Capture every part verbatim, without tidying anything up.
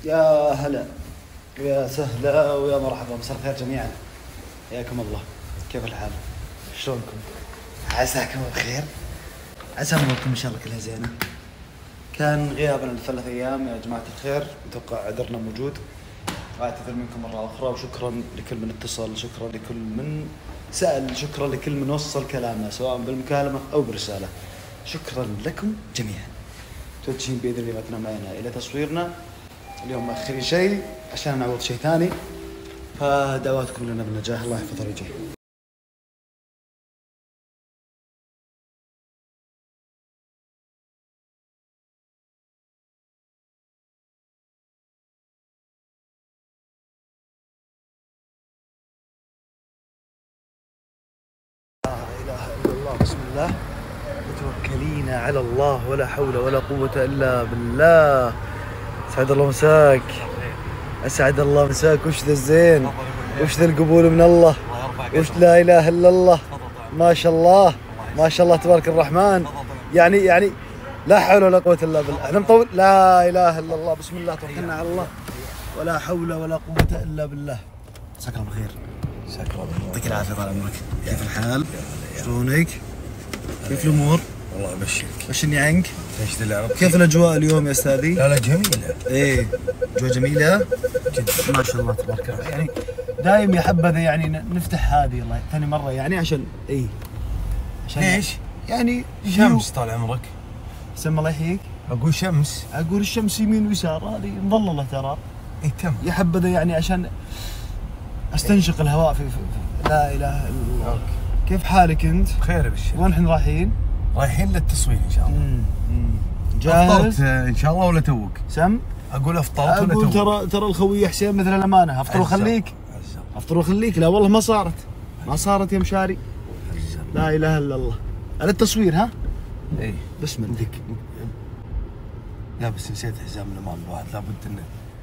يا هلا ويا سهلا ويا مرحبا، مساء الخير جميعا، حياكم الله. كيف الحال؟ شلونكم؟ عساكم بخير، عسى اموركم ان شاء الله كلها زينه. كان غيابنا لثلاث ايام يا جماعه الخير، اتوقع عذرنا موجود، واعتذر منكم مره اخرى، وشكرا لكل من اتصل، شكرا لكل من سال، شكرا لكل من وصل كلامنا سواء بالمكالمه او برساله. شكرا لكم جميعا. توجهين باذن الله ما تنام عينا الى تصويرنا اليوم مأخرين شيء عشان نعوض شيء ثاني، فدعواتكم لنا بالنجاح. الله يحفظ الرجال. لا اله الا الله، بسم الله، متوكلين على الله ولا حول ولا قوة الا بالله. اسعد الله مساك، اسعد الله مساك. وش ذا الزين، وش ذا القبول من الله، وش لا اله الا الله، ما شاء الله ما شاء الله تبارك الرحمن. يعني يعني لا حول ولا قوة الا بالله. احنا مطول، لا اله الا الله، بسم الله، توكلنا على الله ولا حول ولا قوة الا بالله. مساك الله بالخير. مساك الله بالخير، يعطيك العافية طال عمرك. كيف الحال؟ شلونك؟ كيف الامور؟ والله ابشرك. بشرني عنك. ايش ذا؟ كيف الاجواء اليوم يا استاذي؟ لا لا جميله. ايه اجواء جميله جدا ما شاء الله تبارك الله. يعني دايم يا حبذا يعني نفتح هذه الله ثاني مره يعني عشان ايه عشان ليش؟ يعني شمس طال عمرك. سم الله يحييك. اقول شمس. اقول الشمس يمين ويسار، هذه مظلله ترى. اي تم. يا حبذا يعني عشان استنشق الهواء في, في, في لا اله الا الله. أوكي. كيف حالك انت؟ بخير ابشر. وين احنا رايحين؟ رايحين للتصوير ان شاء الله. امم جاهز؟ افطرت ان شاء الله ولا توك؟ سم؟ اقول افطرت ولا توك؟ ترى ترى الخوي حسين مثل الامانه، افطر وخليك. افطر وخليك. لا والله ما صارت، ما صارت يا مشاري. لا اله الا الله. على التصوير ها؟ اي بسم الله. لا بس نسيت حزام الامان، الواحد لابد انه.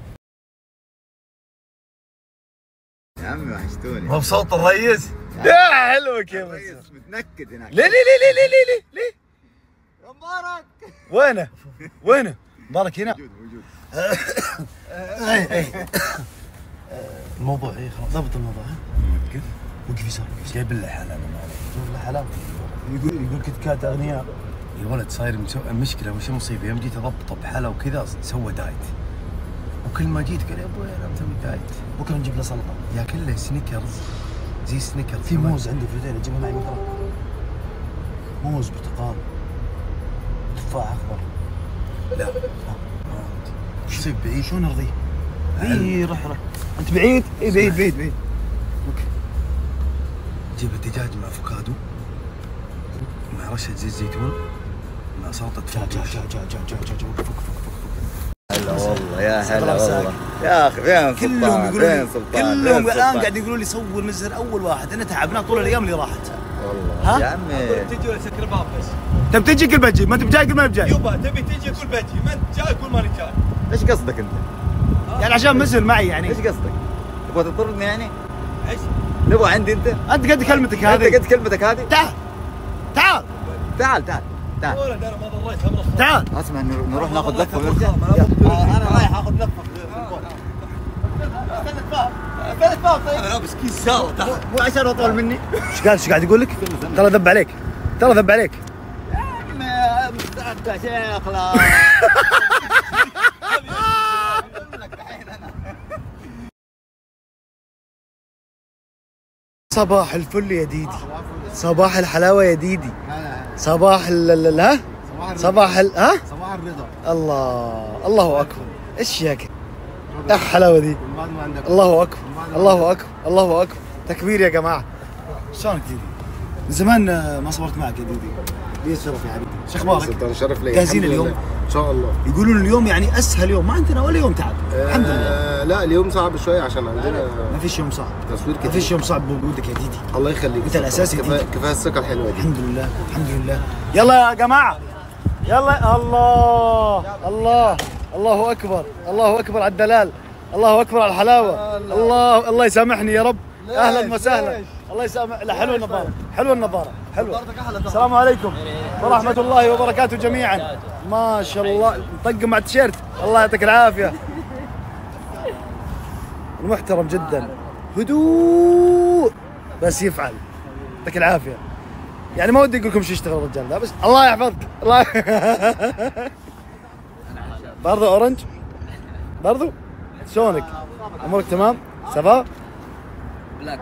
يا عمي وحشتوني. مو بصوت الريس؟ يا حلوك يا الريس متنكد هناك. ليه ليه ليه ليه ليه ليه ليه؟ يا مبارك وينه؟ وينه؟ مبارك هنا. موجود موجود. الموضوع اي خلاص ضبط الموضوع. ها؟ موقف وقف يسار. جايب له حلال انا. جايب له حلال. يقول يقول كت كات اغنياء. يا ولد صاير مسوي مشكله، وش المصيبه؟ يوم جيت اضبطه بحلا وكذا سوى دايت، وكل ما جيت قال يا ابوي انا مسوي دايت. بكره نجيب له سلطه. ياكل له سنيكرز زي سنيكرز. في موز عندي في البيت اجيبه معي بكره. موز، برتقال، تفاح اخضر. لا وش يصير بعيد؟ شلون ارضيه؟ اي روح روح. انت بعيد؟ اي بعيد بعيد بعيد. اوكي. جيب دجاج مع افوكادو مع رشه زيت زيتون مع سلطه جا جا فوق. جا جا جا جا جا جا وقف وقف وقف. هلا والله يا هلا والله يا اخي. فين كلهم سلطان؟ يقولون فين لي سلطان؟ كلهم الان قاعد يقولوا لي صور نزل اول واحد. انا تعبنا طول الايام اللي راحت. والله ها؟ يا عمي تجي ولا سكر باب بس. تبي تجي كل بجي، ما انت بجاي كل ما بجاي. يبا تبي تجي كل بجي، ما انت جاي كل ماني جاي. ايش قصدك انت؟ يعني عشان مزل معي يعني. ايش قصدك؟ تبغى تطردني يعني؟ ايش؟ نبغى عندي انت؟ انت قد كلمتك انت هذه. قد كلمتك هذه؟ تعال تعال تعال تعال تعال. ولد انا ما ضريت امر الصوت. تعال. اسمع نروح ناخذ لفه ونرجع. انا رايح اخذ لفه في البول. انا لابس كيس زارة تحت. مو عشان اطول مني. ايش قال ايش قاعد يقول لك؟ ترى ذب عليك، ترى ذب عليك. يا مستعد يا شيخ. لا صباح الفل يا ديدي، صباح الحلاوه يا ديدي، صباح ال ال- ها صباح ال ها صباح الرضا. الله الله اكبر. ايش ياك يا الحلاوه دي. الله اكبر الله اكبر الله اكبر. تكبير يا جماعه. شلونك ديدي؟ من زمان ما صورت معك يا ديدي. لي الشرف يا حبيبي. شو اخبارك؟ سلطان شرف لي. جاهزين اليوم؟ ان شاء الله. يقولون اليوم يعني اسهل يوم، ما عندنا ولا يوم تعب. الحمد لله. آه لا اليوم صعب شويه عشان عندنا ما فيش يوم صعب. تصوير ما كتير. فيش يوم صعب بوجودك يا ديدي. الله يخليك. انت الاساسي يا كفايه ديدي. كفايه الثقه الحلوه دي. الحمد لله الحمد لله. يلا يا جماعه يلا. الله الله الله اكبر الله اكبر على الدلال، الله اكبر على الحلاوه. الله الله يسامحني يا رب. اهلا وسهلا. الله يسامح. لا حلوه النظاره، حلوه النظاره، حلوه. السلام عليكم ورحمه الله وبركاته جميعا. ما شاء الله مطقم مع التيشيرت. الله يعطيك العافيه. المحترم جدا، هدوء بس يفعل. يعطيك العافيه. يعني ما ودي اقول لكم شو يشتغل الرجال ذا، بس الله يحفظك. الله برضو اورنج برضو. شلونك؟ امورك تمام؟ سافا؟ بلاك.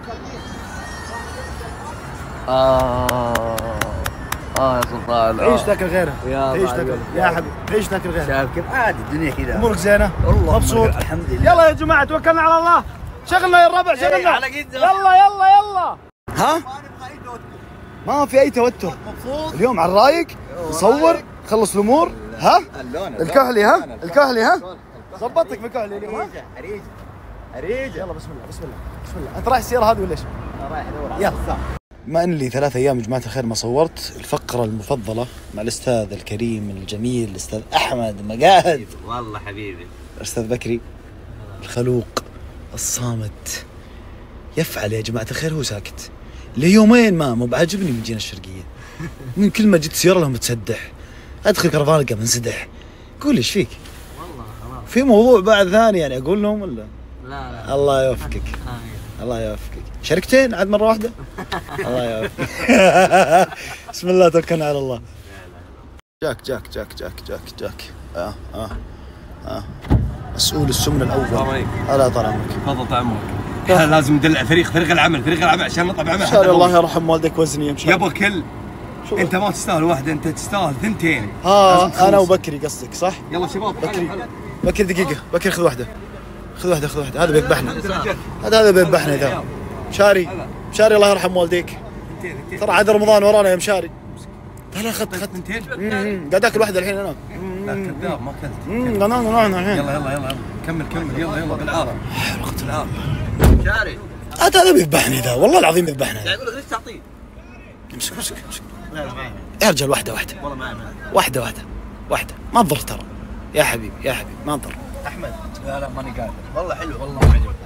آه آه يا سلطان. تعيش تاكل غيرها. يا تعيش تاكل يا حبيبي، تعيش تاكل غيرها. شايف كيف عادي الدنيا كذا. امورك زينه؟ والله مبسوط؟ الحمد لله. يلا يا جماعه توكلنا على الله. شغلنا يا الربع شغلنا. على قد يلا يلا يلا. ها؟ ما في اي توتر. مبسوط اليوم على الرايق، نصور، نخلص الامور. ها؟ الكحلي ها؟ الكحلي ها؟ ظبطتك بالكحلي اليوم ها؟ اريج اريج. يلا بسم الله بسم الله بسم الله. انت رايح السياره هذه ولا ايش؟ رايح ادور على يلا. ما ان لي ثلاث ايام يا جماعه الخير ما صورت الفقره المفضله مع الاستاذ الكريم الجميل الاستاذ احمد مقاهد. والله حبيبي. الاستاذ بكري الخلوق الصامت يفعل يا جماعه الخير. هو ساكت ليومين ما مو بعجبني من جينا الشرقيه. من كل ما جيت سياره لهم متسدح، ادخل كرفان القى منسدح. قول ايش فيك؟ والله خلاص في موضوع بعد ثاني يعني اقول لهم ولا؟ لا لا الله يوفقك. الله يوفقك. شركتين عاد مره واحده. الله يوفقك. بسم الله توكلنا على الله. جاك جاك جاك جاك جاك جاك اه اه اه مسؤول السمن الاول. السلام عليكم. هلا طال عمرك. تفضل طال عمرك. احنا لازم ندلع فريق فريق العمل فريق العمل عشان نطلع بعمل. ان شاء الله الله يرحم والدك وزني ان شاء الله. يابا كل انت ما تستاهل واحده، انت تستاهل ثنتين. ها انا وبكري قصدك صح؟ يلا شباب. بكري بكري دقيقه بكري خذ واحده خذ واحده خذ واحده. هذا بيذبحنا هذا هذا بيذبحنا ذا. مشاري مشاري الله يرحم والديك. ترى عاد رمضان ورانا يا مشاري. لا خذ خذ ثنتين. قاعد اكل واحده الحين انا. لا كذاب ما اكلت. امم قنانا الحين. يلا يلا يلا كمل كمل يلا يلا بالعافيه. بالعافيه. شاري. هذا هذا بيذبحني ذا والله العظيم بيذبحنا. قاعد اقول لك ليش تعطيه؟ امسك امسك امسك لا لا معي. يا رجال واحده واحده والله معي معي. واحده واحده واحده ما تضر ترى يا حبيبي يا حبيبي ما تضر. احمد. لا لا ماني قادر. والله حلو والله ما عجبني.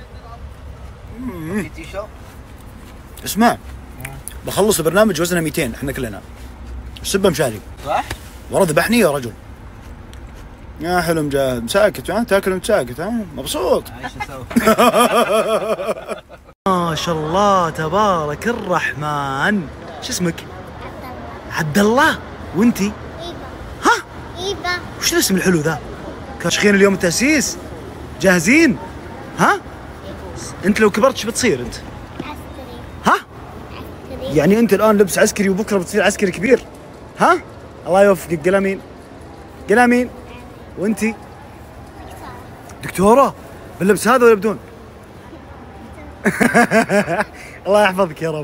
في تي شوب. اسمع بخلص البرنامج وزنه مئتين احنا كلنا. السبه مشاري صح؟ ورا ذبحني يا رجل. يا حلو مجاهد ساكت ها تاكل وانت ساكت ها مبسوط. ايش اسوي؟ ما شاء الله تبارك الرحمن. شو اسمك؟ عبد الله. وانتي؟ إيبا. ها؟ إيبا. وش الاسم الحلو ذا؟ كاشخين اليوم التأسيس؟ جاهزين؟ ها؟ انت لو كبرت شو بتصير انت؟ عسكري. ها؟ عسكري. يعني انت الان لبس عسكري وبكره بتصير عسكري كبير؟ ها؟ الله يوفقك. قلامين قلامين. وانتي؟ دكتورة باللبس هذا ولا بدون؟ الله يحفظك يا رب.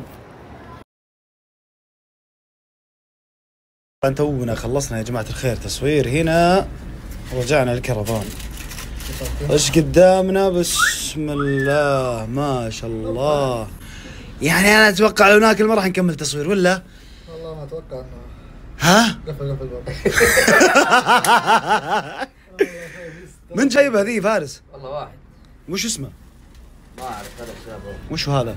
تونا خلصنا يا جماعة الخير تصوير هنا ورجعنا الكرفان. ايش قدامنا؟ بسم الله ما شاء الله. يعني انا اتوقع لو ناكل ما راح نكمل تصوير ولا؟ والله ما اتوقع انه ها؟ قفل قفل الباب. من جايبها ذي فارس؟ والله واحد. وش اسمه؟ ما اعرف هذا الشباب. وش هذا؟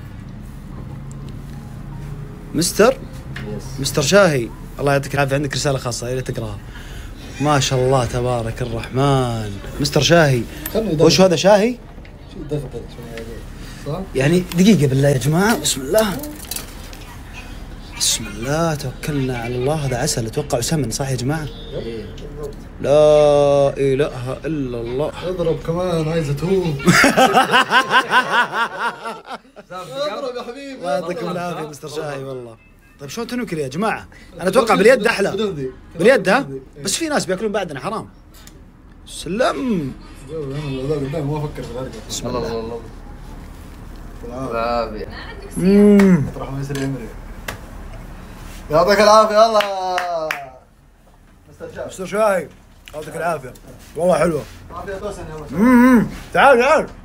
مستر؟ مستر شاهي الله يعطيك العافية. عندك رسالة خاصة إلى تقراها. ما شاء الله تبارك الرحمن. مستر شاهي وش هذا شاهي؟ شو دغدغ صح؟ يعني دقيقة بالله يا جماعة. بسم الله بسم الله توكلنا على الله. هذا عسل اتوقع سمن صح يا جماعة؟ لا اله الا الله. اضرب كمان عايزة توب. اضرب يا حبيبي. الله يعطيكم العافية مستر شاهي والله. طيب شلون تنوكل يا جماعة؟ انا اتوقع باليد احلى. باليد ها؟ بس في ناس بياكلون بعدنا حرام. سلم. ما افكر في الهرجة. بسم الله. العافية. امم اطرح ما يصير يمري. يعطيك العافية والله. مستر شاهي يعطيك العافية والله حلوة. عافية توسن يا امم تعال تعال.